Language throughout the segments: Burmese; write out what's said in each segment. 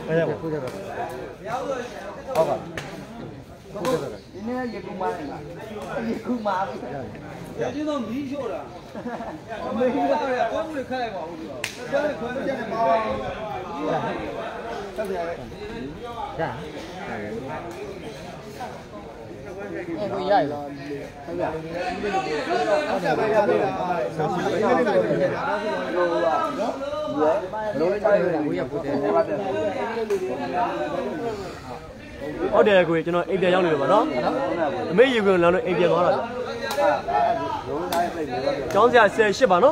Đây là khu vực. Có cả. Ini kuma. Chứ nó mỹ chỗ rồi. Mấy cái này có người khai bảo. Cái này có cái này mà. Sao vậy? Dạ. Em có dạy rồi. Ở đây là cho nó em tiền nhau được mà đó. Mấy nhiều người là nó em tiền đó rồi. Chọn ra xe ship mà nó.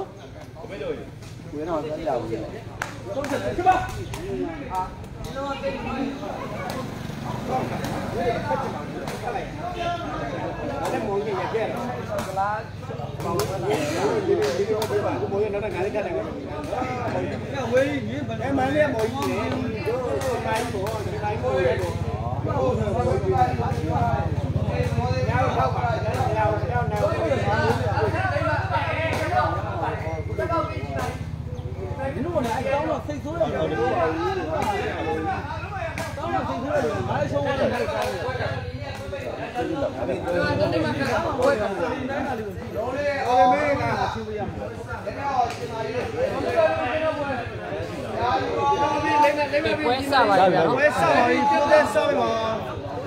Quét sao vậy? Quét sao vậy? Tiêu lên sao mà?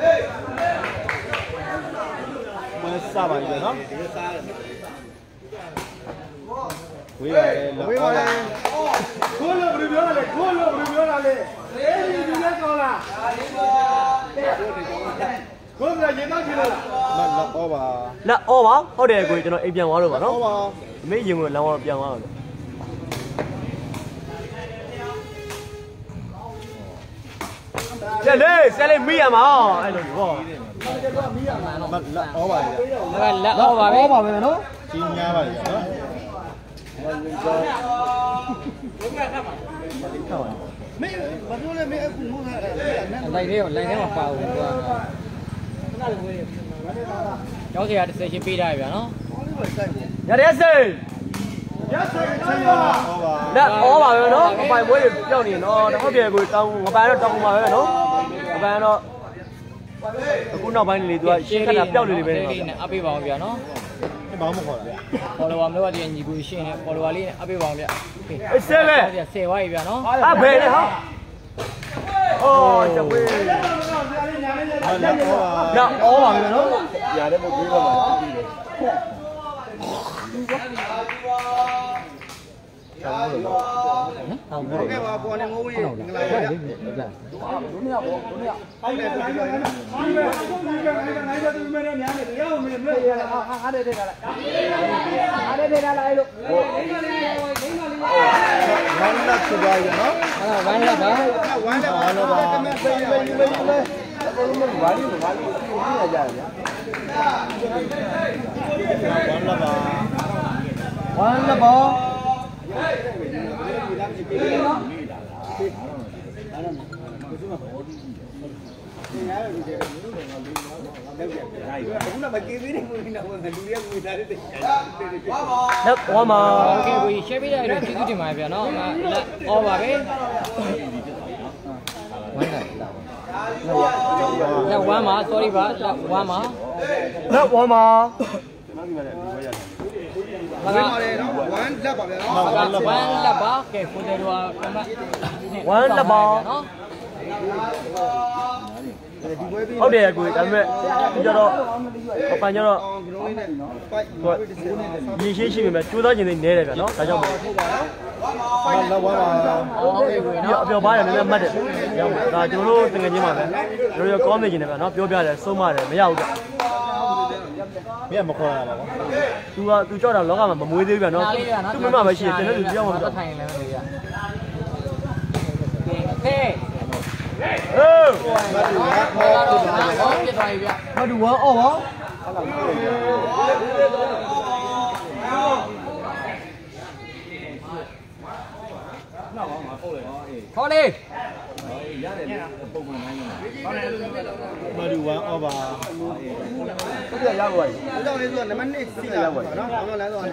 Quét sao vậy đó? Quý rồi. Cua lô bự bự này, cua lô bự bự này. Đấy đi đi con là. Cua là gì đó chứ là. Là ô bảo, ở đây quý cho nó em tiền hóa được mà nó. Mấy nhiều người làm hóa tiền hóa rồi. Xe lên mi à mà, ai được không? Là ô bà biết nó. Chín nha bà đó. Lấy mà vào. Cháu thì sẽ chỉ pi đây vậy nó. Dạ đấy gì? Đã ó vào nó, không phải mỗi điều này nó có việc của tông, có phải nó tông vào nó, có phải nó cũng nào phải liền tôi, cái nào标liền bên này, áp vào vậy nó. Cái báo một hồi. Follow am đó thì nhiều người share này, follow ali này, áp vào vậy. Xe về. Xe quay vậy nó. À về đấy hả? Ôi trời ơi. Đã ó vào vậy nó. Dạ đấy một tí rồi. Cái bà con này ngu gì? Đất quá mà. Ok, we share biết đây rồi, chứ cái mà nó là ô bà biết. Là quá mà, sorry bà, là quá mà. Đất quá mà. Quán là bà, cái phụ đề đùa Quán là bà. Ở đây quý anh mẹ cho nó có phải cho nó gì gì gì mà chú đó nhìn thấy này nó tại sao biểu bài là nó mất đấy là chú nó từng ngày như mà rồi có mấy gì này nó biểu bài là số mà đấy mấy giàu đấy biết một hồi là tôi cho là nó mà muối đi vào nó tôi mới mà phải chỉ cho nó được chưa mà đủ quá, ồ hả? Thôi đi. Mà đủ quá, ồ bà. Bây giờ ra rồi. Bây giờ lên rồi, nó đi xin ra rồi. Nó lấy rồi.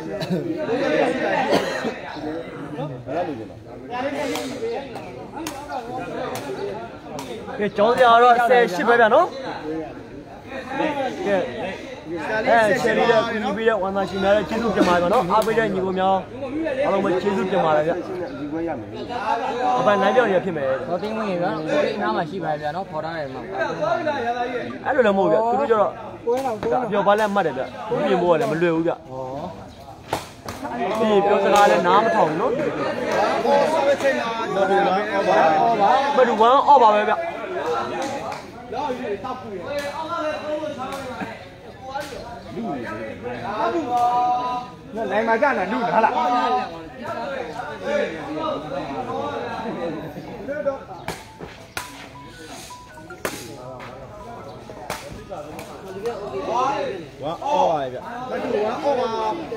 Nó cái cháu giờ đó xe ship về nó cái xe đi được đi bây giờ hoàn toàn chỉ là chế độ mà nó bây giờ nhiều nhau ông mới chế độ mà lại vậy nãy giờ nhiều phim này có tiếng gì đó cái nào mà ship về nó phổ ra này mà အဲ့လိုလည်းမဟုတ်ဗျသူတို့ကျတော့ပြောပါလဲမှတ်တယ်ဗျဒီမိုးကလည်းမလွယ်ဘူးဗျဒီပြောစကားလည်းနားမထောင်နော်ဘယ်သူဝမ်းအော့ပါပဲဗျနိုင်မှာကနာလူလားလားဝါအော်ပါဗျမတူဝါအော်ပါ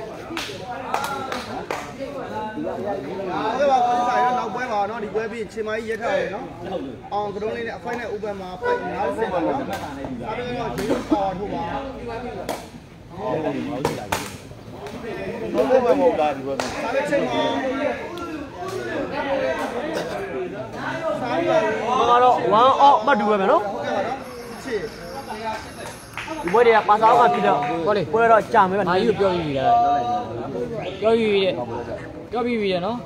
ဒါပါကိုစားရနောက်ပွဲပါနော်ဒီပွဲပြီးချင်းမကြီးရက်ထားတယ်နော်အောင်ကတုံးလေးနဲ့အဖိုက်နဲ့ဥပမာဖိုက်90ပါနော်ဒါပေမဲ့တော့ရေပေါ်ထုတ်ပါဟုတ်ပါဘူးလားဒီပွဲမှာဒါလည်းချင်းမတော့ဝမ်းအော့မှတ်တူပဲမယ်နော်ဒီဘွဲတွေကပါစားမှဖြစ်တော့ဟောလေဘွဲတော့ကြာမယ်ဗျမာကြီးကိုပြောပြီးပြီလားပြောပြီးပြီပြောပြီးပြီရနော်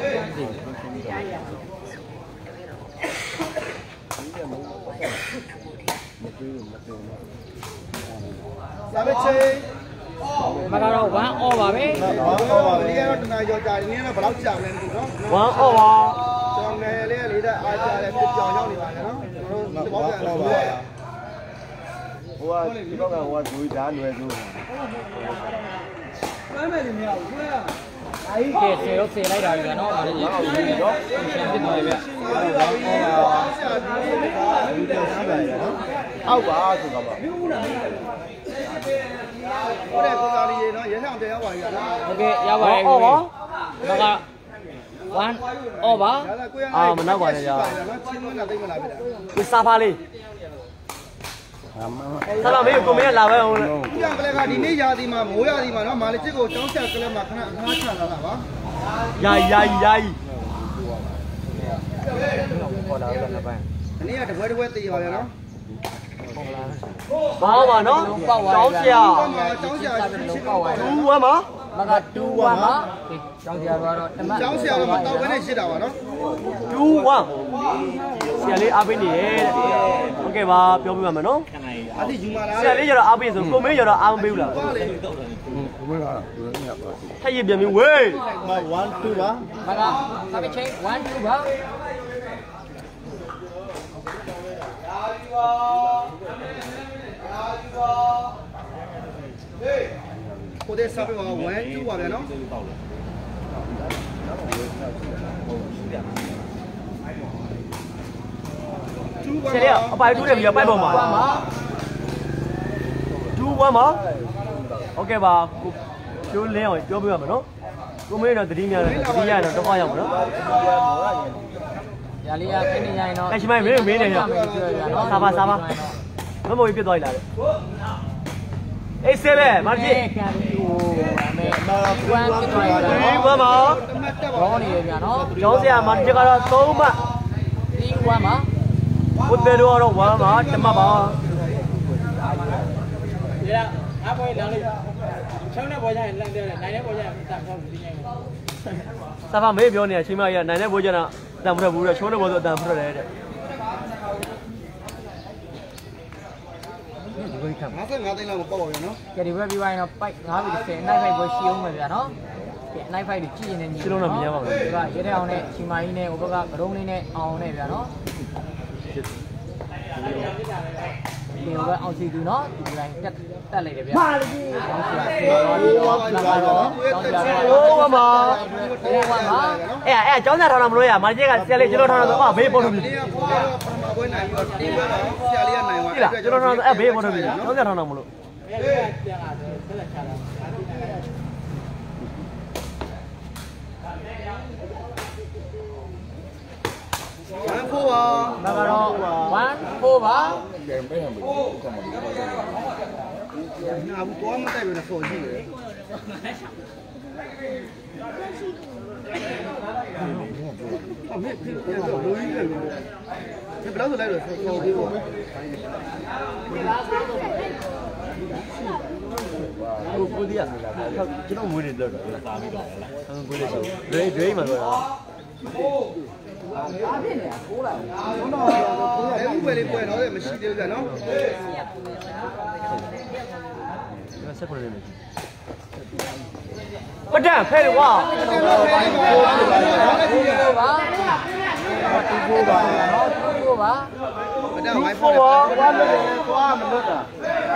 ဒါပဲချင်းမကတော့1 all ပါပဲဒီကတော့တနာကျော်ကြာဒီနေ့တော့ဘယ်လောက်ကြာမလဲတူနော်ဝမ်းအော့ပါကျောင်းငယ်လေးလေးတဲ့အားကြာလေးပြပြောင်းရောက်နေပါလေနော်ကျွန်တော်တို့ဘောကန်တော့ပါဟိုကဒီဘောကန်ဟိုကဒူဓာတ်ရွယ်စုကျွမ်းမယ်နေမရဘူးကျွမ်းရအဲ့ဒီဆေရောဆေလိုက်တာပဲနော်ဒါလည်းရောက်ပြီတော့ရှင်းဖြစ်သွားပြီဗျအောက်ပါဆိုတာပါဟုတ်တယ်ကိုစားလေးရေနော်ရဲဆောင်တရားပါကြီးလားโอเคရပါတယ်ကိုဘာက1 all ပါမနောက်ပါနဲ့ကြာချင်းမလားသိမလားပြတာဒီစာဖားလေးဆရာမေးကိုမင်းလာပဲဟုတ်လားဒီကလည်းကဒီနေ့ရာသီမှာမိုးရာသီမှာနော်မာလေးချစ်ကိုကျောင်းဆက်ကလေးမှာခဏအငှားချလာတာပါယာယီခေါ်လာတော့လည်းပိုင်းဒီနေ့ကတပွဲတည်ပါဗျာနော်ဘာပါနော်ကျောင်းဆရာကျောင်းဆရာလုံးပေါက်သွားတယ် 2 1မှာမက2 1မှာကျောင်းဆရာကတော့တမတ်ကျောင်းဆရာကမတောက်ဘဲနဲ့ရှစ်တာပါနော် 2 1ဆရာလေးအားပေးနေရဲ့ဟုတ်ကဲ့ပါပြောပြပါမယ်နော်အတိယူမာလားဆရာလေးကျတော့အားပေးဆိုကိုမင်းကျတော့အားမပေးဘူးလားဟုတ်လေဘယ်ကတော့ထက်ရပြန်ပြီဝေး 1 2ပါမကစာပေချင်း1 2ပါကိုတဲ့စားပြပါ1 2ပါဗျာနော်ဆရာအပိုင်တူးတယ်ပြီးတော့ပိုက်ပေါ်မှာ2 1မှာဟုတ်ကဲ့ပါကိုကျိုးလင်းအောင်ပြောပြပါမယ်နော်ကိုမင်းတော့တတိများတယ်တတိရတော့တော့ရောက်မှာနော်ရလေးရခင်းနေရင်တော့အဲ့ရှိမိုင်းမင်းနေရစားပါမမိုးပြစ်သွားလိုက်အေးဆေးပဲမကြည့်ကန်တူအမေကွမ်းပြစ်သွားလိုက်ဒီဘက်မှာရောနေရပြန်နော်ကျောင်းဆရာမကြည့်ကတော့3မှတ်ဒီကွမ်းမှာကိုတဲတော့1မှာ1မှတ်ပါဒီကအပွဲလမ်းလေးချောင်းတဲ့ပေါ်ကြရင်လမ်းတယ်နိုင်တဲ့ပေါ်ကြရင်တန်ဖောက်ပြီးနေတယ်စားပါမေးပြောနေချိန်မရနိုင်တဲ့ဘိုးကျတော့တန်ဖရက်ဘူးတော့ချိုးတဲ့ဘောဆိုတန်ဖရက်တယ်တဲ့ဒီဘက်ခံ55သိန်းလောက်မပေါ့ပါဘူးနော်ကြဒီဘက်ပြီးသွားရင်တော့ပိုက်9ပြီ10နိုင်ဖိုက်ပွဲရှိအောင်ပဲဗျာနော်ကဲနိုင်ဖိုက်တွေကြည့်ရင်လည်းညီလုံးတော့မြင်ရပါမယ်ဒီကရဲတဲ့အောင်နဲ့ချီမာကြီးနဲ့ဟိုဘက်ကကရုံးလေးနဲ့အောင်နဲ့ဗျာနော်ဒီဘက်အောင်စီသူနော်ဒီတိုင်းတက်လိုက်တယ်ဗျာမာလီအောင်စီတော့ဒီတော့လာတော့ကျောင်းကြတော့မအဲ့ကျောင်းသားထောင်တော့မလို့ရမာကြီးကဆရာလေးကျွန်တော်ထောင်တော့ဘေးပေါ်လို့ပြီဒီကပေါ်တော့ပထမပွဲနိုင်ပြီးတော့ဒီပွဲမှာဆရာလေးကနိုင်သွားတယ်ကျွန်တော်ထောင်တော့အဲ့ဘေးပေါ်တော့ပြီကျောင်းသားထောင်တော့မလို့ 1 4ပါမကတော့1 4ပါနာဘူးတော့မတိုက်ဘူးနဲ့ဆိုကြည့်တယ်ဘယ်လောက်ဆိုလိုက်လို့ဆော်ပြီးပေါ့ကိုဒီကကျွန်တော်မွေးနေလို့တော့စားပြီးတော့လားကိုလေးဆိုဒရေမှာတော့အဲ့ဘယ်လေးပွဲတော့မရှိသေးဘူးကြာနော်ဆက်ပေါ်နေတယ်ပဒံဖဲကွာတူပါနော်တူပါပဒံဝိုင်းဖို့ပါဘာလို့လဲသွားမလွတ်တာ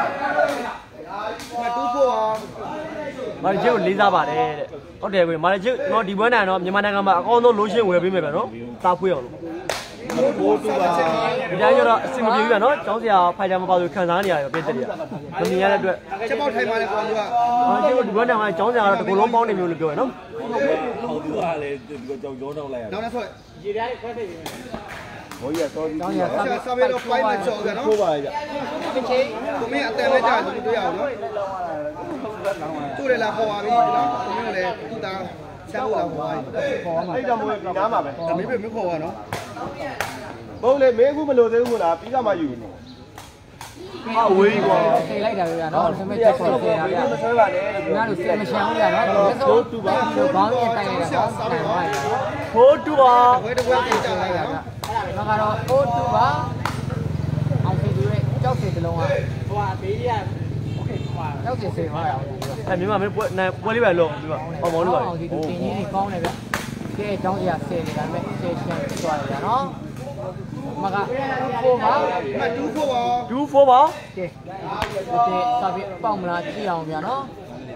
တူဖို့မာရီချစ်ကိုလေးစားပါတယ်တဲ့ဟုတ်တယ်ကွမာရီချစ်နော်ဒီပွဲနိုင်တော့မြန်မာနိုင်ငံမှာအကောင်းဆုံးလိုရှင်းဝယ်ပေးမယ်ဗျနော်စားဖွေးအောင်လို့ဘိုးတူပါဒီတိုင်းကျတော့အဆင်မပြေဘူးဗျနော်ကျောင်းဆရာဖိုင်တာမပါလို့ခံစားနေရတယ်ပြည့်တဲ့တွေကမမြင်ရတဲ့အတွက်ချက်ပေါက်ထိုင်ပါလေကောင်ကမာရီချစ်ကိုဒီပွဲနိုင်မှာကျောင်းဆရာကတော့တကူလုံးပေါင်းနေမျိုးလို့ပြောရနော်ဟုတ်သူကလည်းကြောင်ကြောတော့လိုက်ရနောက်ဆိုရေတိုင်းခွဲသိပြီဘိုးကြီးစောဒီဆောင်းရတော့ဖိုင်မချော်ကနော်ဖိုးပါလေဗျကိုမင်းအတန်ပဲကြာသူတွေ့ရအောင်နော်သူ့လည်းလာခေါ်ပါပြီနော်ကိုမင်းလည်းသူ့သားဆက်ဖို့လာခေါ်ပါခေါ်ပါမှာအဲ့တော့မွေးဒီနားမှာပဲမင်းပဲမခေါ်ပါနော်ဘုံလေမင်းအခုမလို့သေးဘူးလားပြီးကမှယူနေဟာဝေးကွာထိလိုက်တာဗျာနော်ဆမက်ချက်ခေါ်ခဲ့ရဗျာမဆွဲပါနဲ့နားလို့ဆင်မရှမ်းဘူးဗျာနော်ဆိုတူပါဘောင်းရင်တိုင်နေတာကောင်းတယ်ဗျာဖိုးတူပါဝဲတပွဲပြင်ကြလိုက်တာနော်ဒါကတော့အိုးတူပါအောင်စီသူရဲ့ကြောက်စီတစ်လုံးကဟိုဟာဘေးရโอเคဟိုဟာကြောက်စီစေသွားရအောင်အဲမြန်မာမင်းပွဲလေးပဲလုံးပြီးပါအောင်မောင်းလို့ပါအောင်စီသူတင်ကြီးနေကောင်းတယ်ဗျာကဲအကြောင်းစရာဆယ်နေတာမဲ့ဆယ်ရှင်းဖြစ်သွားတယ်ဗျာနော်မကဖိုးပါမတူဖို့ပါဒူးဖိုးပါကဲဒီစာပြပေါက်မလားကြည့်အောင်ဗျာနော်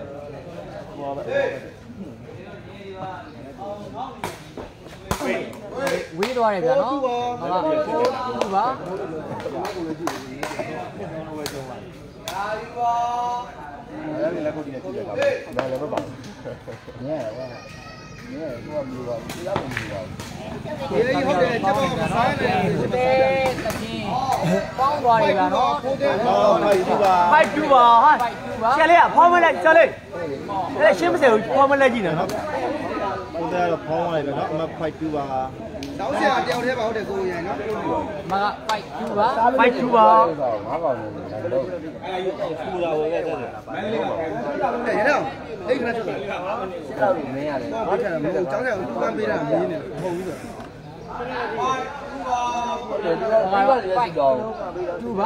ဝေးသွားတယ်ဗျာနော်ဟာတူပါအဲ့ဒီလည်းကိုဒီနဲ့ကြည့်ရတာဒါလည်းမပါညဲ့ကွာညဲ့ကိုကမျိုးပါတရားမမျိုးပါဒီလေးဟုတ်တယ်ကျွန်တော်မဆိုင်နဲ့တဲ့တချင်းပေါင်းသွားတယ်ဗျာနော်ဖိုက်တူပါဖိုက်တူပါဟာဆရာလေးကဖောင်းမလိုက်ဆရာလေးအဲ့ရှင်းမစဲဘူးဖောင်းမလိုက်ကြည့်နော်ကိုတဲ့ကတော့ဖောင်းလိုက်တယ်နော်အမဖိုက်တူပါတောင်းဆရာတယောက်တည်းပါဟုတ်တယ်ကိုရိုင်းနော်မကဖိုက်တူပါဖိုက်တူပါငါးကောင်နေတယ်လို့အဲ့ဖူတာဝယ်ခဲ့တယ်အဲ့ရအောင်အိတ်ခဏချက်စစ်တော့မင်းရတယ်ဘာထက်မဟုတ်ကျောင်းဆရာကိုတူပန်းပေးတာမင်းနေမဟုတ်ဘူးဆိုဖိုက်တူပါ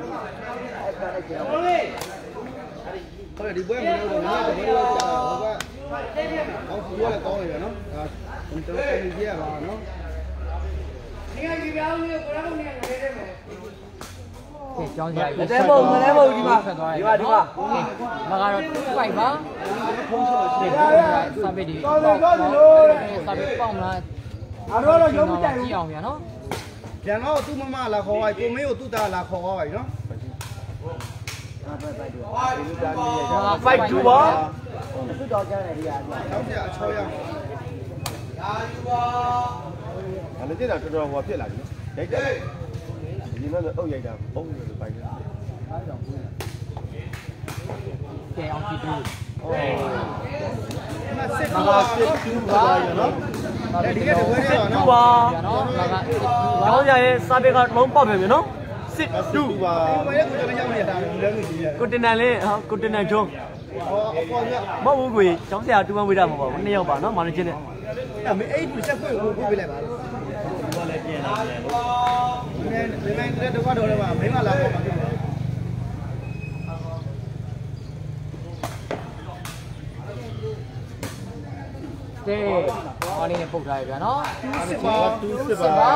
ဟုတ်တယ်ဒီပွဲမလို့တော့မင်းကတည်းကကြာဟိုကအောက်ကူရလည်းကောင်းနေတယ်နော်ဒါကျွန်တော်ကိုကြည့်ရပါနော်နေရာကြီးပြောင်းလို့ကိုရောင်းနေနေတယ်မယ်ကဲကျောင်းစရာမတဲမဟုတ်ဒီမှာဆက်သွားတယ်ဒီမှာမကတော့2 5ပါဖုန်းဆိုတယ်စာပေဒီစာပေပေါက်မလားအားတော့ရုံးမကြိုက်ဘူးကြည့်အောင်ဗျာနော်ပြန်တော့သူ့မမလာခေါ်ပါကိုမင်းကိုသူ့သားလာခေါ်ပါပြီနော်ဖိုက်တူပါသူ့တော်ကျန်တယ်ဒီဟာတောင်းကြအချောရအောင်ရာယူပါအဲ့လည်းတက်တာတော်တော်ဟိုဖြစ်လာပြီနော်ရိုက်တယ်ဒီမှာအုပ်ရိုက်တာပုံလို့ပိုက်တယ်အားကြောင့်ဘူးကဲအောင်ကြည့်တူမစစ်တူပါစစ်တူပါနော်ဒီကတဝဲရအောင်နော်ပါနော်မကစစ်တူပါကျောင်းရရဲ့စာပေကလုံးပေါက်ပြန်ပြီနော်စစ်တူပါဘယ်ကိုလည်းရောက်နေတာလူလည်းမရှိရကိုတင်နန်လေးဟာကိုတင်နန်ဂျုံးအပေါ်ကမဟုတ်ဘူးကိုကျောင်းဆရာတူမဝေးတာမဟုတ်ပါဘူးနှစ်ယောက်ပါနော်မာနေချင်းနဲ့အဲ့မင်းအဲ့ဒီချက်ဖွင့်ကိုပြလိုက်ပါလို့ဘာလဲပြန်လာပြန်လို့မင်းတော့တော့လည်းမင်းမလာပေါ့ပါတဲ့ဘာလေးနဲ့ပုတ်ထားရဗျာနော်စစ်ပါ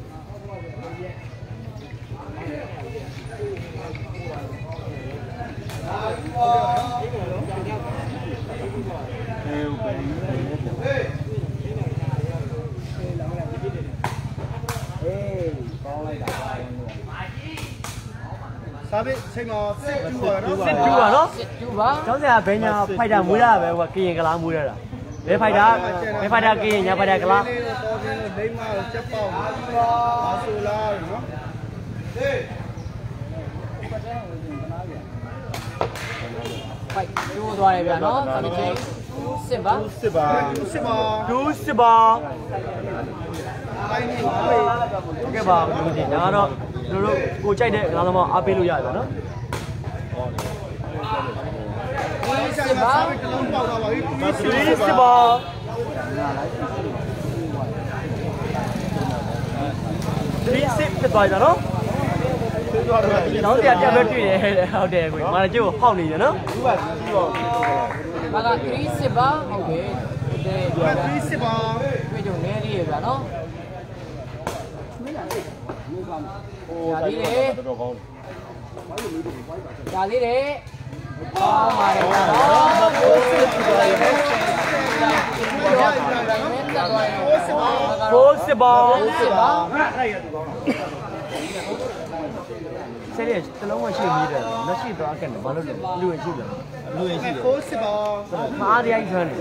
စာပေချိန်မှာစစ်တူပါနော်စစ်တူပါနော်စစ်တူပါကျောင်းဆရာဘယ်ညာဖိုက်တာမွေးတာပဲဟိုကရင်ကလားမွေးရတာဘယ်ဖိုက်တာကရင်ညာဖိုက်တာကလားတော်ပြင်းလို့ဒိမ့်မလို့ချက်ပေါက်ပါဆိုလားနော်ဖိုက်တူသွားတယ်ဗျာနော်စာပေချိန်စစ်ပါစစ်ပါဒူးစစ်ပါကဲပါဒီနေ့ဒါကတော့ကျွန်တော်တို့ကိုကြိုက်တဲ့ငါးသမားအားပေးလို့ရတယ်နော်စစ်ပါစစ်ပါဒီစစ်ဖြစ်သွားကြနော်နောက်တရားပဲတွေ့တယ်ဟုတ်တယ်ကိုမာကျိုးဟောက်နေတယ်နော်ဘာက3စစ်ပါဟုတ်ကဲ့ 3စစ်ပါတွေ့ကြနေလေးရဗျာနော်ဒါလေးလေဒါလေးလေကောင်းပါတယ်နော်ဘိုးစစ်ပါဆယ်ရတလုံးမရှိမိတယ်လက်ရှိသွားခဲ့တယ်ဘာလို့လဲလူရရှိတယ်ကိုးစစ်ပါမားရိုက်ဆန်းတယ်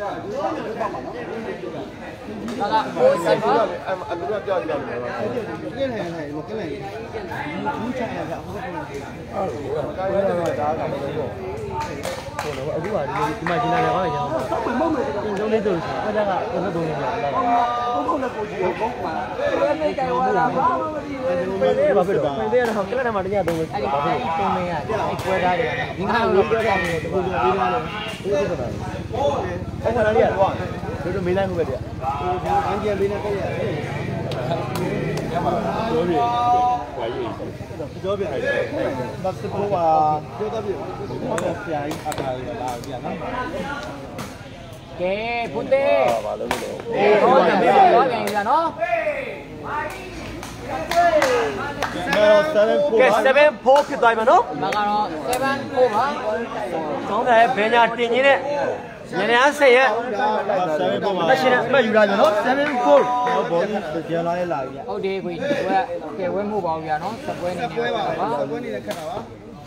ဘာကကိုးစစ်ပါအတူတူပြောကြတယ်ကင်းဟန်ဟန်မကင်းလိုက်ဘူးချရတာဟုတ်ကဲ့အဲ့ဒါကလည်းတော့ဟုတ်တော့အခုကဒီမှာရှင်းနေတယ်ဟောလေကျွန်တော်မဟုတ်မယ်တင်ဆုံးလေးတို့ဆိုတော့ကကျွန်တော်တို့နေတယ်ဟုတ်နဲ့ကိုကြီးကိုကောင်းပါဘယ်နဲ့ကြိုင်သွားတာဘာမှမသိဘူးဘယ်နဲ့ဘာဖြစ်တော့ဘယ်နဲ့တော့ကလပ်ထဲမှာတညတော့အဲ့ဒီဘာဖြစ်တုံးမင်းကအဲ့ကွဲသားတွေကဒီမှာလို့ပြောတာနေတယ်ဒီလိုပြောပေးတာလေဟုတ်ကဲ့ပါအဲ့ခါလေးကတော့တို့မေးလိုက်ဟုတ်ပဲတည်းအန်ဂျယ်လေးနဲ့တက်ရတယ်ရပါတော့ပြီဝိုင်းရေးပြောပြတယ်ဘတ်စပေါ်ပါပြောတော့ပြဆရာကြီးအတားရလာပြန်နော်ကဲဖုတ်တယ်ဘာလို့လဲဟုတ်တယ်ပြောပြန်ရနော်ကဲ7 4ဖြစ်သွားပြီနော်မကတော့7 4ပါကောင်းတယ်ဘယ်ညာတင်ကြီးနဲ့ညနေအားဆက်ရဲ့လက်ရှိနဲ့အမှတ်ယူလိုက်ကြနော်7 4 ဘောကြီးပြန်လာလာပြီဟုတ်တယ်ခွေကဲဝဲမှုပါဗျာနော်စပွဲနေနေပါစပွဲနေနဲ့ခက်တာပါ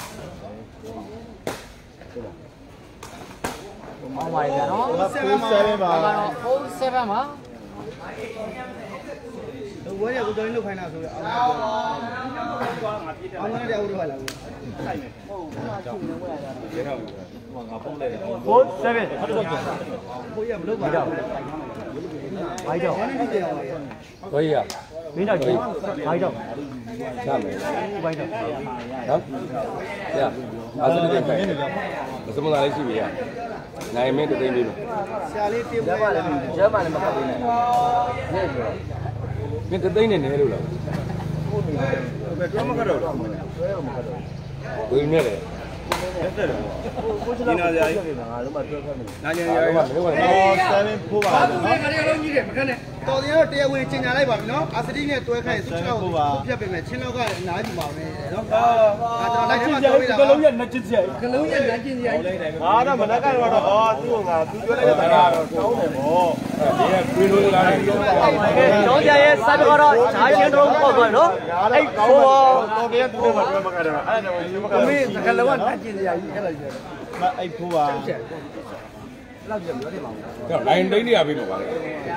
မောင်းပါဗျာနော် 7ပါကတော့7ပါဝဲရကိုတော်ရင်လုတ်ခိုင်းတာဆိုရအောင်အောင်နဲ့တရားဥပဒေပါလားဆိုင်မယ်ဟုတ်ငါပုံးလိုက်တယ် 4 7ဟုတ်တော့ကိုရမလုတ်ပါဘူးဘိုက်တော့ဘာနဲ့ကြည့်ရအောင်ဘိုက်ရမင်းတော့ကြည့်ဘိုက်တော့ရမယ်ဘိုက်တော့နော်ရအဲ့ဒါလည်းပဲမစမလာလေးရှိပြီရနိုင်မင်းတသိန်းပြီလို့ဆရာလေးပြေးပါလားကျမ်းပါလည်းမပတ်သေးနဲ့နေပြောမင်းတသိန်းနဲ့နေလို့လားဘယ်တော့မှခက်တော့လားဝေနေတယ်ကိုချလာနာကြရငါတို့မှပြောခက်မယ်နာကြရရ7ဖိုးပါနော်ငါတို့လုံးကြီးတယ်မခက်နဲ့တော်တယ်တော့တရားဝင်ကျင်ညာလိုက်ပါပြီနော်အာစတီနဲ့တွဲခိုင်းစုချောက်ကိုပြတ်ပြင်မယ်ချင်းလောက်ကလည်းအနားယူပါမယ်နော်အာကျွန်တော်လိုက်ထဲမှာပြောပြတာကလုံးရဲ့နှက်ကျင်စရာကလုံးရဲ့နှက်ကျင်စရာငါတော့မနက်ကတော့သူ့ငါသူပြောလိုက်တဲ့ဘာတော့တောင်းတယ်ဗောဒီကပြေးလို့လာတယ်ကျောင်းကြရဲ့စာပြောတော့ဈာချင်းတော့ပေါ့သွားနော်အဲ့ကိုတော်တယ်သူ့မှာတွဲမကတယ်အဲ့ဒါမျိုးမကမင်းစကလုံးကနှက်ကျင်စရာကြီးအဲ့လိုအဲ့ဖိုးပါလောက်ပြပြောနေပါဦး။တော့လိုင်းတိန်းတရားပြီးတော့ပါလေ။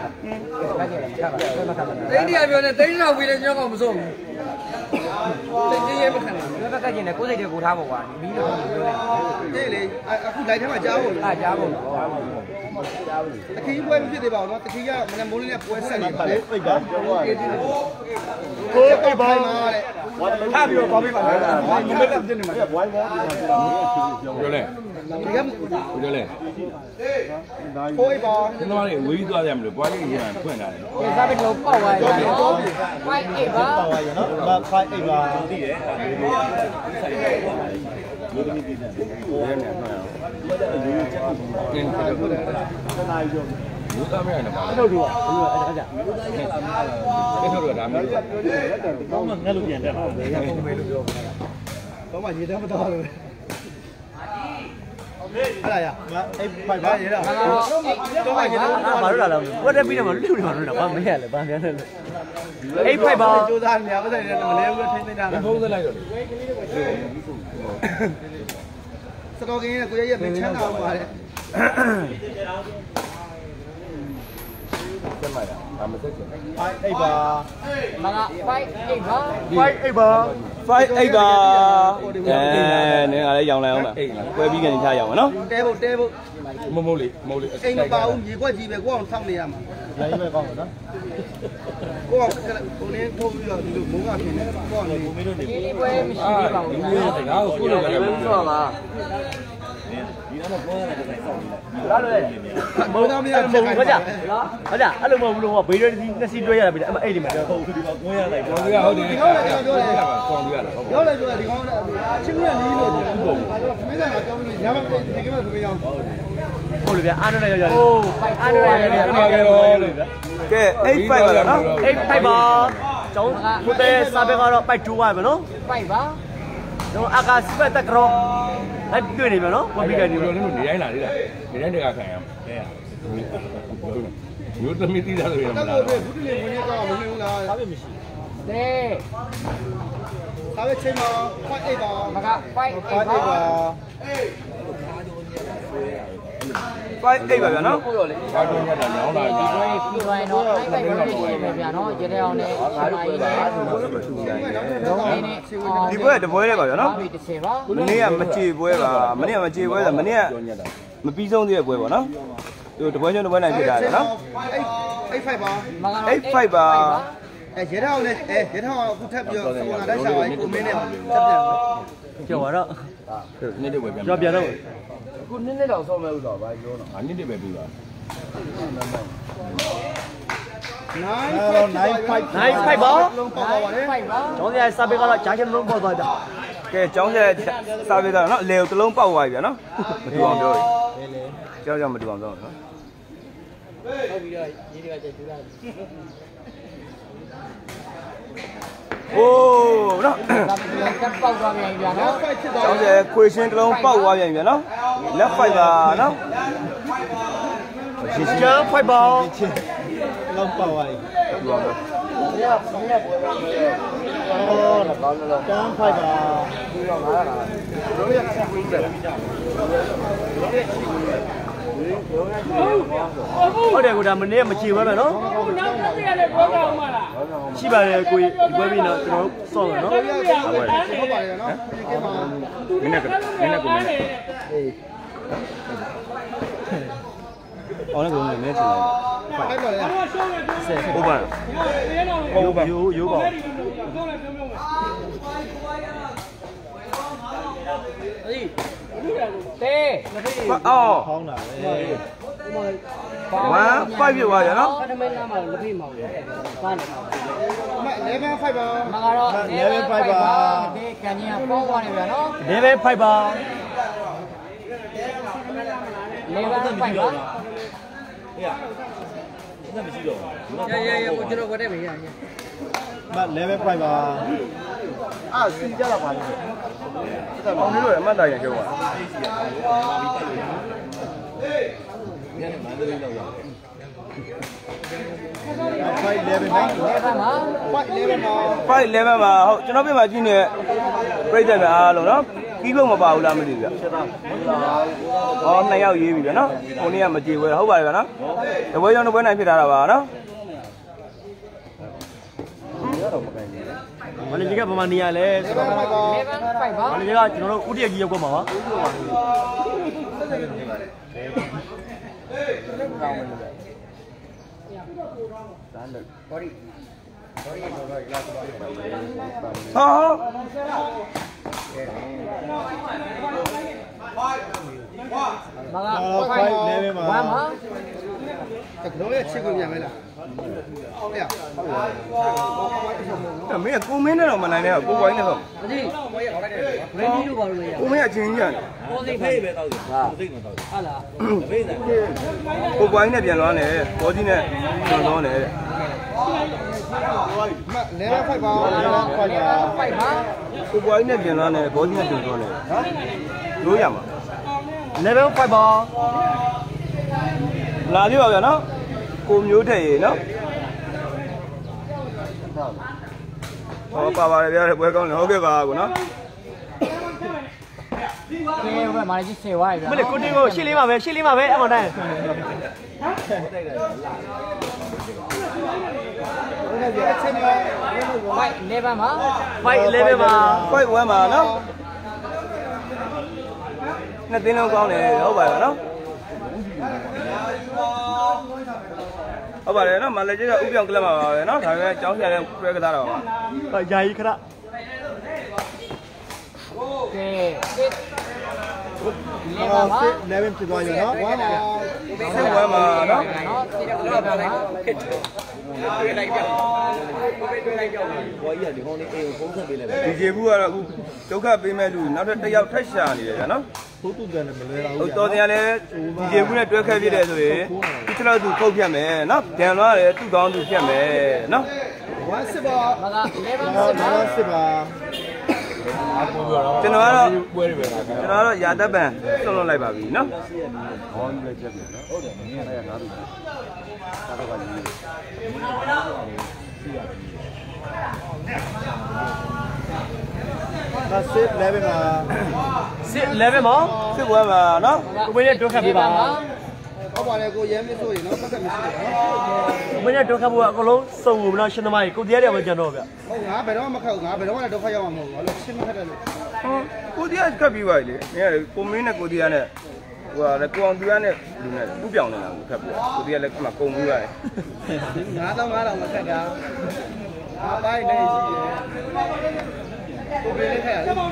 တိန်းတရားပြောနေတိန်းလောက်ပြီးလဲကျွန်တော်ကမစိုးဘူး။တိန်းရဲမခံနဲ့။ဘယ်ဘက်ကကျင်လဲကိုယ်စိတ်တွေကိုထားပေါ့ကွာ။မီးတော့ပြောနေ။အေးလေအခုလိုက်ထဲမှာကြားဖို့။ကြားဖို့။တခီးပွဲမဖြစ်သေးပါဘူးနော်။တခီးကမနေ့မိုးလေးနဲ့ပွဲဆက်နေပါလေ။ပြိတ်ပါပြောပါ။ကိုပြိတ်ပါတဲ့။ထားပြီးတော့ပါပေးပါလား။ဒီဘက်ကဖြစ်နေမှာ။ဝိုင်းဝိုင်းပြောလဲ။ဒီကပြောလဲကိုယ်ပါကျွန်တော်လည်းဝေးသွားတယ်မလို့ပွားလေးရန်ဖွင့်လာတယ်ဒီစားပြီးတော့ပေါက်သွားတယ်နော်5 8ပါပေါက်သွားရနော်5 8ပါသိတယ်မျိုးသမီးပြည်တယ်ရဲနေတော့ကျင်းတယ်ဟုတ်တယ်နိုင်ကြောမျိုးသားမရနဲ့ပါဟုတ်တယ်အဲ့ဒါအဲ့တော့ဒါမျိုးကောင်းမှငှက်လို့ပြန်တယ်ဟုတ်တယ်ရပုံပဲလို့ပြောတော့မှရေတမ်းမတော်လို့အဲ့ဒါရအဲ့ဖိုက်ပါရတာတော့မှရေတမ်းဘာလို့လာလဲဝတ်တက်ပြီးတော့မှလူတွေမှလို့တော့ဘာမရလဲဘာများလဲအဲ့ဖိုက်ပါကြိုးစားနေရပါဆိုင်နဲ့မလဲဘူးထိန်းသိမ်းတာဖုန်းသက်လိုက်တော့စတော်ကင်းရဲ့ကိုရရဲ့မချမ်းသာအောင်ပါတဲ့ဆက်မှာဒါမဆက်ချင် 5 8ပါမက5 8ပါ 5 8ပါ 5 8ပါနင်းကလည်းရောင်လိုက်အောင်ပါပွဲပြီးကနေချရောင်မယ်နော်တဲဖို့မလေးအိမ်မပါဘူးရေခွက်ကြီးပဲကိုအောင်ဆောင်းနေရမှာရိုင်းပဲကောင်းတယ်နော်ကိုအောင်ကိုလင်းထိုးပြီးတော့ဒီလိုမုန်းကဖြစ်နေကိုအောင်နေဒီပွဲမရှိသေးပါဘူးငါ့ကိုကိုလိုပဲပြောပါလာလို့မဟုတ်မဟုတ်ကြဟုတ်ကြအဲ့လိုမဟုတ်ဘူးလို့ဟောဘေးရဒီနှစ်စီတွဲရတာပြီအဲ့အိတ်ဒီမှာဟုတ်ဒီမှာကိုရလိုက်ကောင်းရဟုတ်တယ်ကောင်းတယ်ကောင်းတယ်ကောင်းရလားဟုတ်ပြောလိုက်ပြောလိုက်ဒီကောင်းချင်းကလီးလို့ပြောဘူးမင်းကကြောင်းနေညမဒီကိမဆိုပြောင်းဟုတ်လေဗျာအားနဲ့ရောက်ရတယ်အားနဲ့ရောက်ရတယ်ကဲ85ပါလားနော် 85ပါကျောင်းကိုတဲ့စာပေကတော့ပိုက်2ပါပဲနော်ပိုက်ပါတော့အာကာစပတ်တက်ကြောအဲ့တွေ့နေပြီနော်ဝပြီးကနေဘယ်လိုလဲနေတိုင်းလာသေးလားနေတိုင်းတကခံရအောင်မျိုးသမီးတိသားဆိုရင်မတက်လားလို့ဘူးတလင်ဝင်နေတော့မနေဘူးလားစားပြမရှိတဲစားပြချိန်မှာ5 8ပါမကပိုက် 5 8ပါ 5 8ပါဗျာနော်ကိုရောလေဘာတော့ညတာညောင်းလာကြပွဲပြိုင်တော့ပိုက်ပိုက်ပွဲနေပြီဗျာနော်ရေထဲအောင်နဲ့ငါတို့ကဒီပွဲတပွဲလေးပါဗျာနော်ဒီ30ပါမနေ့ကမကြေပွဲပါမနေ့ကမကြေပွဲဆိုမနေ့ကမပြီးဆုံးသေးတဲ့ပွဲပေါ့နော်သူတပွဲချင်းတပွဲနိုင်ဖြစ်တာနော် 85ပါမက 85ပါရဲထောင်နဲ့ရဲထောင်အခုထပ်ပြီးတော့စပေါ်လာတိုက်စားပါကိုမင်းနဲ့တက်ပြန်တော့ကျော်တော့နေ့တပွဲပြန်ကျော်ပြန်တော့ခုနေ့တော့ဆောင်းမဲ့ဥစ္စာဘာပြောတော့နေ့တပဲပြီးပါ 95ပါလုံးပေါက်ပါပါတယ်ပိုက်ပါကျောင်းရဲ့စာပေကတော့ဂျာချင်လုံးပေါ်သွားတာကဲကျောင်းဆက်စားပေးတာနော်အလေကိုတစ်လုံးပေါက်သွားပြီဗျာနော်မတူအောင်ပြောရကျောင်းကျောင်းမတူအောင်ပြောနော်ဟုတ်ပြီးတော့ရေတွေကကျကျူလာโอ้เนาะဒါပေမဲ့ကတ်ပေါက်သွားပြန်ပြီဗျာနော်ဖိုက်ဖြစ်သွားကျောင်းဆက်ခွေရှင်းတစ်လုံးပေါက်သွားပြန်ပြီဗျာနော်လက်ဖိုက်ပါနော်ကျန်းဖိုက်ပါလုံးပေါက်သွားပြီတူအောင်ပြောကျန်းဖိုက်ပါဟုတ်တယ်ကိုဒါမနေ့ကမချေပွဲပဲနော်ရှိပါတယ်ကိုဒီပွဲပြီးတော့ကျွန်တော်စောင့်ရနော်ဟုတ်ပါတယ်နော်ဒီကိမှာမင်းနဲ့ကိုမင်းနဲ့အော်လည်းကိုမင်းနဲ့ချင်တယ်ဖိုက်ပါလေဟိုပါရိုးပါတဲအော်ဖောင်းတာပဲ 1 5ပြသွားရနော်ဖတ်မင်းနားမှာလက်ဖိမောင်ပါနေပါ 11ဖိုက်ပါမကတော့ဒီကန်ကြီးကပေါက်သွားနေဗျာနော်လေပဲဖိုက်ပါလေးပါပိုက်ပါ ကိုကျွန်တော်ကတည်းကရရမ11ဖိုက်ပါအာစီကြတာပါလေအောင်နေလို့အမှတ်တရကျော်ပါဖိုက်11ပါလေးပါမှာဖိုက်11ပါ 5 11မှာဟုတ်ကျွန်တော်ပြင်မှာကြည့်နေပြိတ္တများအားလုံးနော်ပြီးဖို့မပါဘူးလားမသိဘူးဗျဟော2ယောက်ရေးပြီဗျနော်ကိုနေ့ကမကြေပွဲဟုတ်ပါတယ်ဗျနော်တပွဲကြောင့်တပွဲနိုင်ဖြစ်တာပါနော်မနေ့ကဗမာနေရလဲဆိုတော့ဖိုက်ပါလေးပါပိုက်ပါမနေ့ကကျွန်တော်တို့ဥတရကြီးရောက်ကွက်မှာပါဟောမကပိုက်11ပါ1မှာတကယ်လို့ချစ်ကိုပြန်မဲလားဟုတ်ရမင်းကကိုမင်းနဲ့တော့မနိုင်နဲ့ကိုဝိုင်းနဲ့တော့မကြည့်မင်းကြီးတို့ဘာလို့လဲရကိုမင်းအချင်းကြီးရတယ်ကိုစိတ်ဖေးပဲတောက်တယ်ဟာဟာလားကိုဝိုင်းနဲ့ပြန်သွားတယ်ဘောကြီးနဲ့ပြန်သွားတယ်မ11ဖိုက်ပါ11ဖိုက်ပါပိုက်ပါကိုဝိုင်းနဲ့ပြန်သွားတယ်ဘောကြီးနဲ့ပြန်သွားတယ်လို့ရမှာ level 5ပါလာပြပါဗျာနော်ကိုမျိုးထက်ရေနော်ဟောပါပါတယ်ဗျာပွဲကောင်းတယ်ဟုတ်ကဲ့ပါကိုနော်ကဲဘယ်မှာကြီးဆေဝါးရဗျာမနေ့ကိုတင်ကိုရှေ့လေးမှာပဲအမှန်တမ်းပိုက်11ပါမှာ 5 11ပါ 5 1ပါနော်နှစ်သိန်းလုံးကောင်းတယ်ဟုတ်ပါလားနော်ဟုတ်ပါတယ်နော်မလေးကြီးကဥပြောင်းကလပ်မှာပါပဲနော်ဒါပဲကျောင်းဆရာလည်းတွဲကစားတော့ပါယာယီခရကဲလေဗင်ဖြစ်သွားရနော်ဝါပါဆက်ဝဲမှာနော်ဒီကျေဘူးကတော့အခုဒုက္ခပေးမဲ့လူနောက်ထပ်တစ်ယောက်ထပ်ရှာနေတယ်နော်ဘုသူတန်လည်းမလွဲတော့ဘူးတော်တယ်လည်းဒီကျေဘူးနဲ့တွဲခဲပြတယ်ဆိုရင်ဒီလောက်သူခုတ်ဖြတ်မယ်နော်ပြန်သွားတယ်သူ့ကောင်းသူဖြတ်မယ်နော်ဝါစစ်ပါမက11 စစ်ပါကျွန်တော်ကတော့ပွဲတွေပဲလားကျွန်တော်ကတော့ရာသက်ပံဆွန့်လွတ်လိုက်ပါပြီနော်ဟောကြီးလည်းချက်ပြီနော်ဟုတ်တယ်မင်းကလည်းငါတို့သာတော့ကလည်းစစ်11မှာစစ်11မှာစစ်ပွဲမှာနော်ကိုမင်းနဲ့တွဲခတ်ပေးပါဟုတ်ပါလေကိုရဲမစိုးရင်နော်ပတ်သက်မရှိဘူးနော်မင်းနဲ့တွဲခတ်ဖို့ကအကုန်လုံးစုံဘူးမလားရှင်းသမားကြီးကိုတရားတွေပဲကြံတော့ဗျဟုတ်ငါဘယ်တော့မှမခတ်ဘူးငါဘယ်တော့မှလည်းဒုက္ခရောက်မှာမဟုတ်ဘူးအဲ့လိုရှင်းမခတ်တယ်လို့ကိုတရားခတ်ပြီးပါလေမင်းကကိုမင်းနဲ့ကိုတရားနဲ့ဟိုကကိုအောင်သူရနဲ့လူနဲ့ဥပြောင်းနေတာကိုခတ်ပြီးကိုတရားလည်းကမှကုံပြီးရတယ် 9000မခတ်တာအားပိုင်းနေရှိတယ်ကိုပြလေးခတ်ရတယ်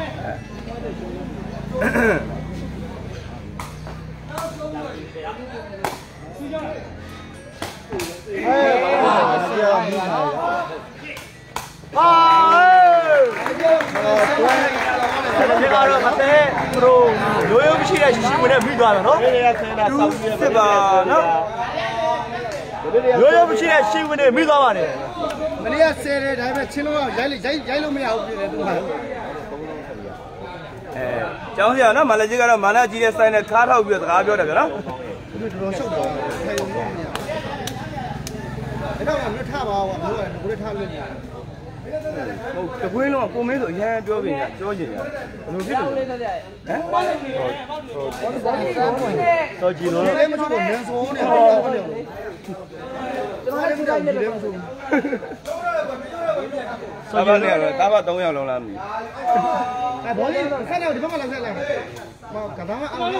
ဒီကတော့မသေးသူတို့ရိုးရိုးမရှိတဲ့ရှိဝင်နဲ့ပြီးသွားတယ်နော်စစ်ပါနော်ရိုးရိုးမရှိတဲ့ရှိဝင်နဲ့ပြီးသွားပါတယ်မနေ့ကဆယ်တယ်ဒါပေမဲ့ချင်းလုံးကရိုက်လို့မရဘူးပြည်တယ်သူကကျောင်းဆရာနော်မလာကြီးကတော့မာနကြီးတဲ့ဆိုင်နဲ့ခါထောက်ပြီးတော့စကားပြောတယ်ဗျာနော်သူတို့တော်ရှုပ်တော့ထိုင်လို့မရအဲ့တော့မင်းထားပါဘူးကဘယ်လိုထားလို့နေရဟုတ်တကွင်းလုံးကိုမင်းဆိုအရင်ပြောပြင်ရပြောချင်ရဘယ်လိုဖြစ်လဲဟမ်တော်ကြည်လို့လည်းမချို့နန်းစောနေတော့ကျွန်တော်လည်းမကြည့်လည်းမဆိုဆောပါနေရတယ်တားပါ3ယောက်လုံးလားမသိဘောလေးခက်တယ်ဒီဘက်မှာလာဆက်လာမကဘာမှအောင်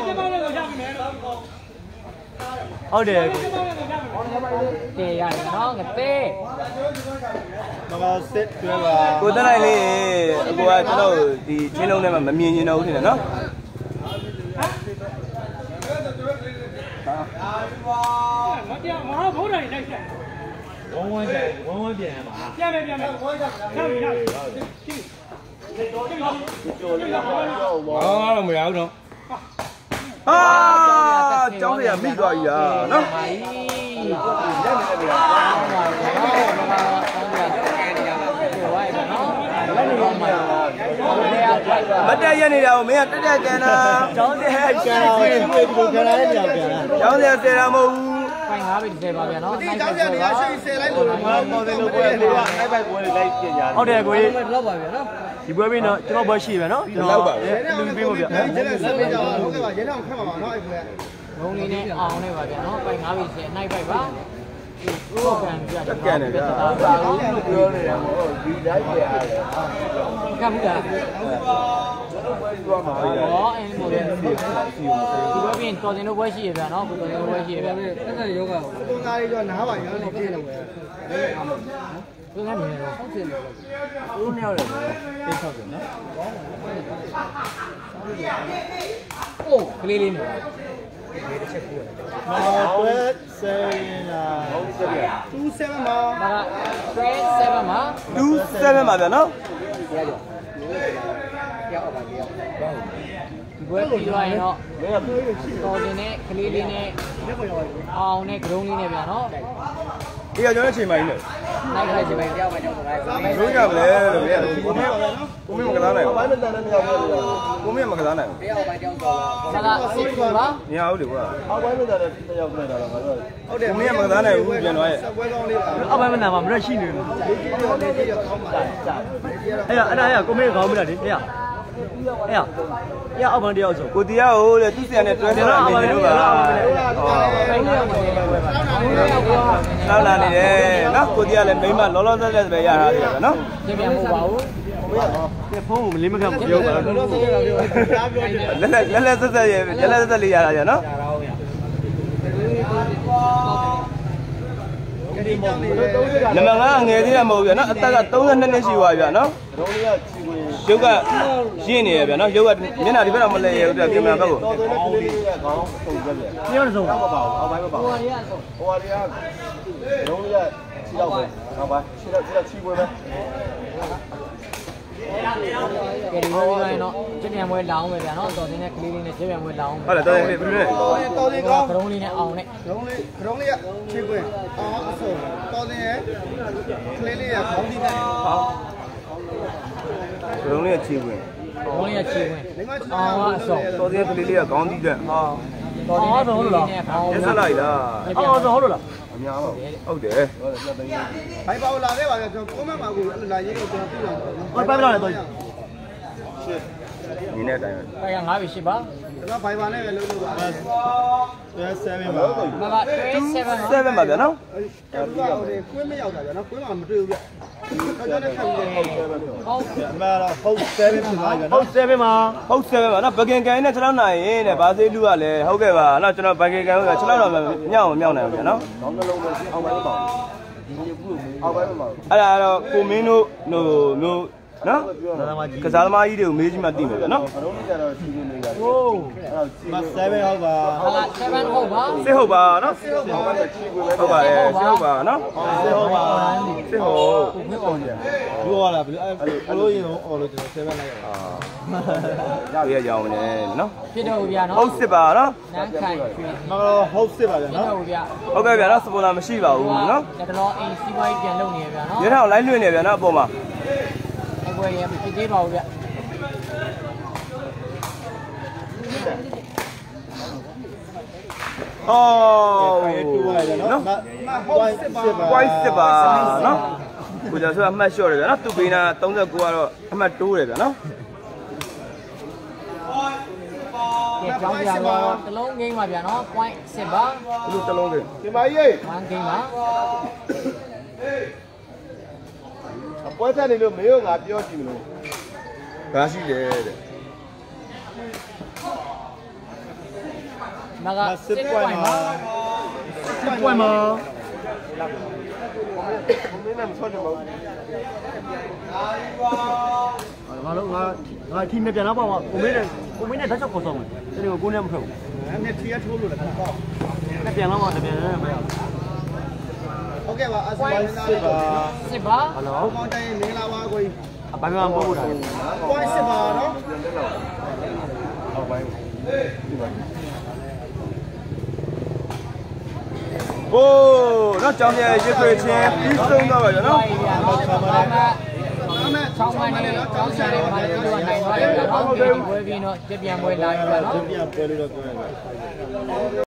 ဟုတ်တယ်တေးရတယ်နော်ကတေးမကစစ်တွဲပါကိုတက်လိုက်လေအကိုကကျွန်တော်ဒီချင်းလုံးထဲမှာမမြင်ကျင်တော့ဘူးထင်တယ်နော်မပြောင်းမဟုတ်ဘုရားလိုက်ဆက်ဝန်းပြန်ပါပြန်မယ်ဆက်ပြီတော့မရဘူးတော့ကျောင်းတွေကမိသွားပြီလားနော်မတက်ရနေတာကိုမင်းကတက်ကန်တာကျောင်းတဲ့ကန်တာကိုဒီလိုကန်လာတဲ့နေရာကန်တာကျောင်းတွေကဆယ်တာမဟုတ်ဘူးဖိုင်5ပဲ10ပါဗျာနော်ဒီကျောင်းဆရာတွေကရှိဆယ်လိုက်လို့မော်ဒယ်လိုပွဲလေးကအဲ့ဘက်ပွဲလေးလိုက်ပြင်ကြတယ်ဟုတ်တယ်ကိုကြီးလောက်ပါဗျာနော်ဒီပွဲပြီးတော့ကျွန်တော်ပွဲရှိပဲနော်လောက်ပါလူပြီးဖို့ဗျာဒီနေ့ဆက်ပြီးတော့ဟုတ်ကဲ့ပါရဲတော့ခက်ပါပါနော်အဲ့ပွဲငုံလေးနဲ့အောင်နေပါဗျာနော်ဖိုင်5ပဲ10နိုင်ပိုက်ပါဟုတ်ကဲ့ဗျာကန်တယ်ဗျာဘာလို့ပြောနေတာမဟုတ်ဒီလိုက်ပြရတယ်ကပ်ဘူးလားသွားမှာဟောအင်းမို့ဒီဘက်ပြင်တော်တင်လို့ပွဲရှိရဗျာနော်ကိုတော်တင်လို့ပွဲရှိရဗျာတက်တက်ယောဂကိုသားလေးတော့နားပါရောင်းနေပြည့်လို့ပဲဘယ်ကနေလဲဟုတ်တယ်လို့နေရတယ်တိတ်ဆောက်တယ်နော်အိုးကလေးလေးနေဒီတစ်ချက်ကိုတွဲ7လာ 27မှာဒါက27မှာ 27မှာဗျာနော်ဒီဘွဲပြီးသွားရင်တော့တော်တင်နဲ့ကလေးလေးနဲ့အောင်နဲ့ဂရုံးလေးနဲ့ဗျာနော်ဒီကကျွန်တော်ချိန်ပါ E နဲ့နိုင်ခိုင်ချိန်ပါ E တယောက်ပဲကြောက်သွားတယ်ဘယ်လိုကြမလဲလို့ဗျာကိုမင်းမကစားနိုင်ဘူးဘာမှမတန်တဲ့နေရာပြောလို့ကိုမင်းမကစားနိုင်ဘူးတယောက်ပဲကြောက်သွားတာကစစ်ပါမရဘူးလေကွာအောက်ပိုင်းမတန်တဲ့တယောက်ပြန်တာတော့ငါတို့ဟုတ်တယ်ကိုမင်းမကစားနိုင်ဘူးပြန်တော့ရဲ့ပွဲကောင်းလေးပါအောက်ပိုင်းမတန်မှာမရရှိနေဘူးလေးရောကောင်းပါကြာအဲ့ကိုမင်းကောင်းပြီလားဒီအဲ့အောက်ပိုင်းတယောက်ဆိုကိုတရားဟိုလေသူ့ဆရာနဲ့တွဲထားတာနေလို့ပါနောက်လာနေတယ်နော်ကိုတရားလည်းမိမလောလောဆယ်ဆယ်ပဲရတာလေဗျာနော်ပြင်ပြန်ဖို့ပါဘူးဒီဖုန်းကိုမလေးမကမပြောပါဘူးလောလောဆယ်ဆယ်ပြောတာပြောတယ်လက်ဆက်ဆက်ရလက်ဆက်လေးရတာကြာနော်ဒဒီကြောင့်နေတယ်နံပါတ်5ငယ်သေးတယ်မဟုတ်ဗျာနော်အသက်က32နှစ်ရှိသွားဗျာနော်ရုပ်ကရင်းနေရဗျာနော်ရုပ်ကမျက်နှာဒီဘက်တော့မလဲရဘူးဗျာကင်မရာဘက်ကိုပြောနေဆုံးပါပါအောက်ပိုင်းမပါဟိုဟာတွေကလုံးလေးက6ရောက်ပဲအောက်ပိုင်း6ရောက်ချီပွဲပဲကဲဒီလိုလိုက်တော့ကျင်းပြန်ပွဲလောင်းပဲဗျာနော်တော်စင်းနဲ့ကလေးလေးနဲ့ကျင်းပြန်ပွဲလောင်းဟုတ်တယ်တော်ရင်ပြည့်ပြည့်တော်စင်ကောင်းကရုံးလေးနဲ့အောင်နဲ့ခရုံးလေးကချေခွင်းအော်အဆောတော်စင်ရဲ့ကလေးလေးကခေါင်းထိတယ်ရုံးလေးချီဝင်ကရုံးလေးကချီဝင်ဒီမှာချေအောင်ကအစောတော်စင်းကလေးလေးကခေါင်းတီးတဲ့ဟာတော်စင်းနဲ့ကလေးလေးနဲ့အောင်ရက်ဆက်လိုက်လားအော်ဆိုဟုတ်လို့လားအများပါဟုတ်တယ်ဘိုင်ပါလာခဲ့ပါလေကျွန်တော်ကွန်မန့်မှာကိုလာရေးတော့ကျွန်တော်ပြလိုက်တော့ဟိုပိုင်းမလာနဲ့တော့ဒီနေ့တိုင်းပဲက9ပြီ8ပါကျွန်တော်ဘိုင်ပါနဲ့ပဲလုပ်လို့ပါ 7ပါမမ27 7ပါဗျာနော်ကျန်တော့ဟိုကွင်းမရောက်တာဗျာနော်ကွင်းမှာမတွေ့ဘူးဗျကျွန်တော်လည်းခံပြီးတယ်ဟုတ်အမှန်တော့ဟုတ်7ဖြစ်သွားပြီနော်ဟုတ်7မှာဟုတ်7ပါနော်ဘဂင်ကန်နဲ့6လောက်နိုင်ရင်တဲ့ဘာသေးလူကလည်းဟုတ်ကဲ့ပါနော်ကျွန်တော်ဘဂင်ကန်က6လောက်တော့ညောင်းအောင်မြောက်နိုင်ဘူးဗျာနော်ခေါင်းနှလုံးပဲအောက်ပိုင်းမပါအောက်ပိုင်းမပါအဲ့ဒါတော့ကိုမင်းတို့မျိုးနော်ကစားသမားကြီးတွေကိုမေးကြည့်မှသိမယ်ဗျာနော်အလုံးကြတော့ချီနေနေတာဟိုးအဲ့တော့7ဟုတ်ပါဟာလား7ဟုတ်ပါစစ်ဟုတ်ပါနော်ဟုတ်ပါတယ်စစ်ဟုတ်ပါနော် 7ဟုတ်ပါစစ်ဟုတ်ဘယ်အောင်ကြပြောရလားဘယ်လိုရင်အော်လို့ကျွန်တော်7လိုက်ရအောင်ရရအောင်နေနော်ဖြစ်တော့ဗျာနော်ဟုတ်စစ်ပါနော်နန်းခိုင်ရွှေမကတော့ဟုတ်7ပါဗျာဖြစ်နော်တော့ဗျာဟုတ်ကဲ့ဗျာနော်စပွန်ဆာမရှိပါဘူးနော်တတော်အိမ်စီးပွားရေးပြန်လုပ်နေရဗျာနော်ရထားလိုက်လွှင့်နေဗျာနော်အပေါ်မှာအကွယ်ရဖြစ်သေးပါဘူးဗျာဟောတူပါဗျာနော်ဟုတ်7ပါဝိုင်းစစ်ပါနော်ကိုကြဆိုအမှတ်လျှော့တယ်ဗျာနော်သူ့ဘေးနာ39ကတော့အမှတ်တိုးတယ်ဗျာနော်ကဲကြောင်းပြတော့တလုံးဂိမ်းပါဗျာနော် point 7ပါဒီလိုတစ်လုံးကဒီမကြီး 1 game ပါအပွဲတက်နေလို့မင်းတို့ငါပြောကြည့်မလို့ဘာရှိတယ်တဲ့မက7 point ပါ 7ပွင့်မှာမင်းနဲ့မဆော့ချင်ပါဘူးငါတို့ငါထီးမပြန်တော့ပါကိုမင်းနဲ့ဓာတ်ချက်ခေါ်ဆောင်မယ်ဒီကိုကိုနဲ့မထွက်ဘူးနဲ့ထီရထိုးလို့လည်းကောင်းနဲ့ပြန်တော့မှပြန်နေမရဘူးဟုတ်ကဲ့ပါအစပိုင်းသားလေးပါ 7ပါဟယ်လိုဟောင်းတိုင်းမင်္ဂလာပါကိုကြီးအပိုင်းမှာပို့ဖို့တာ point 7ပါနော်အောက်ပိုင်းဟိုးနော်ကြောင်ပြရရွှေခွေချင်းပြီးဆုံးတော့ပါဗျာနော်ဗျာနော်ဆောင်းမဲ့ဆောင်းမဲ့နဲ့ကြောင်းချတယ်မှာလည်းတို့နိုင်သွားတယ်ဗျာနော်ဒီပွဲပြီးတော့ကြက်ပြန်ပွဲလာပြီဗျာနော်ပြန်ပွဲလို့တော့ပြောရတယ်